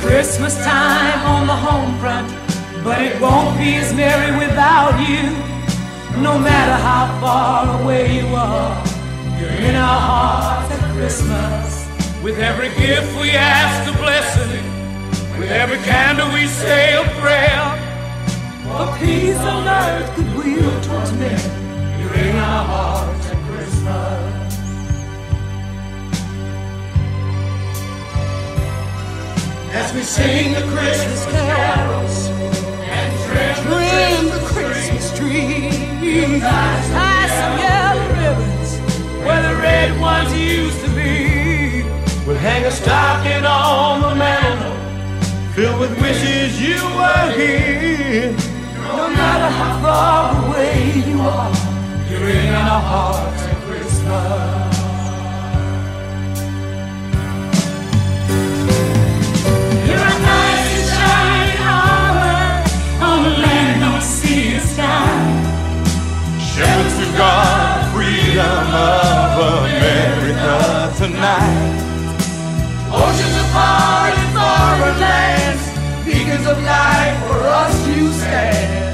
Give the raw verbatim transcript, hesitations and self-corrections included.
Christmas time on the home front, but it won't be as merry without you. No matter how far away you are, you're in our hearts at Christmas. With every gift we ask a blessing, with every candle we say a prayer, for peace on earth, goodwill towards men, you're in our hearts at Christmas. As we sing the Christmas carols and trim the Christmas tree, tie some yellow ribbons where the red ones used to be. We'll hang a stocking on the mantle filled with wishes you were here. No matter how far away you are, you're in our hearts at Christmas. Shepherds to God, freedom of America tonight. Oceans apart in foreign lands, beacons of light for us to stand.